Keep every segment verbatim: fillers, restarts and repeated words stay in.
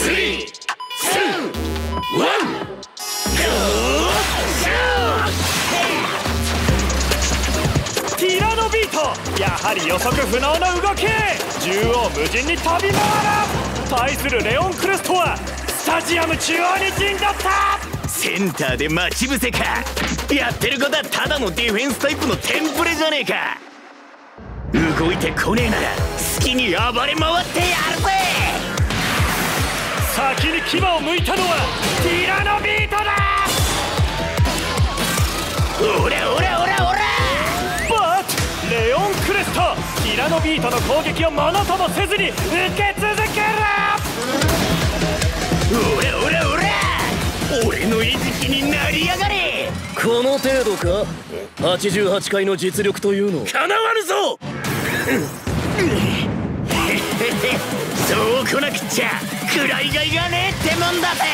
リー、ツー、ワン、 ティラノビート、やはり予測不能な動き。縦横無尽に飛び回る。対するレオンクルストはスタジアム中央に陣取った。 センターで待ち伏せか。やってることはただのディフェンスタイプのテンプレじゃねえか。動いてこねえなら好きに暴れ回ってやるぜ。 先に牙を向いたのはティラノビートだ。 オラオラオラオラ。 バットレオンクレスト、ティラノビートの攻撃をものともせずに受け続ける。 オラオラオラ、俺の餌食になりやがれ。 この程度か。はちじゅうはちかいの実力というのかなわぬぞ。そうこなくっちゃ食らいがいがねえってもんだぜ。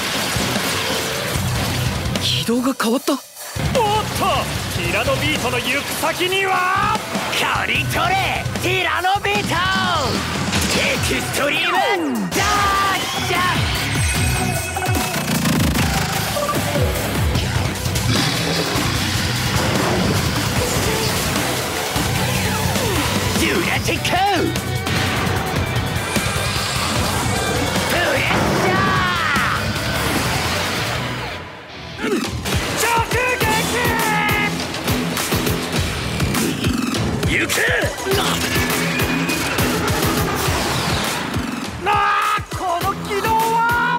軌道が変わった。 おっとティラノビートの行く先には刈り取れティラノビート。エクストリームダッシャ。ジュラティックプレッシャー。 直撃。 行け。 なあこの軌道は。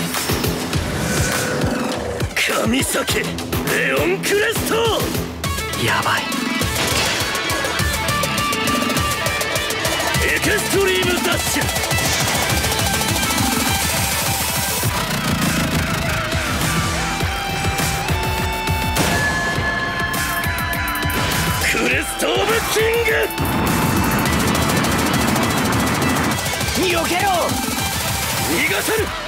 神崎レオンクレスト。 やばい。 エクストリームダッシュ。クレストオブキング。避けろ。逃がせる。